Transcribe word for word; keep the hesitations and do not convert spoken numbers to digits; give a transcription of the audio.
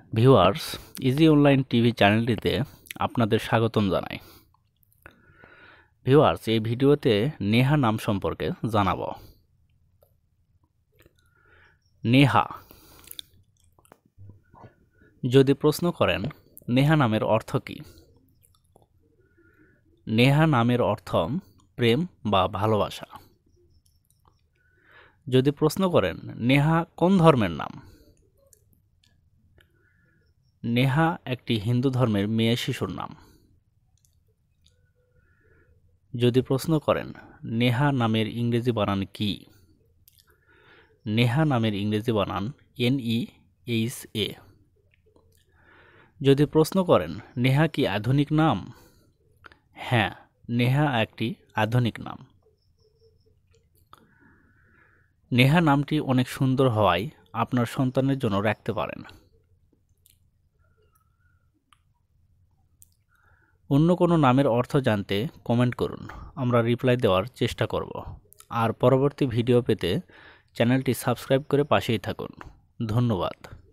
Viewers, easy online TV চ্যানেলটিতে আপনাদের স্বাগতম জানাই। ভিউয়ার্স, এই ভিডিওতে নেহা নাম সম্পর্কে জানাবো। নেহা। যদি প্রশ্ন করেন নেহা নামের অর্থ কী? নেহা নামের অর্থ প্রেম বা ভালোবাসা। যদি প্রশ্ন করেন নেহা কোন ধর্মের নাম? নেহা একটি হিন্দু ধর্মের মেয়ে শিশুর নাম। যদি প্রশ্ন করেন নেহা নামের ইংরেজি বানান কি? নেহা নামের ইংরেজি বানান এন ই এইচ এ। যদি প্রশ্ন করেন নেহা কি আধুনিক নাম? হ্যাঁ, নেহা একটি আধুনিক নাম। নেহা নামটি অনেক সুন্দর হওয়ায় আপনার সন্তানের জন্য রাখতে পারেন। অন্য কোনো নামের অর্থ জানতে কমেন্ট করুন, আমরা রিপ্লাই দেওয়ার চেষ্টা করব। আর পরবর্তী ভিডিও পেতে চ্যানেলটি সাবস্ক্রাইব করে পাশেই থাকুন। ধন্যবাদ।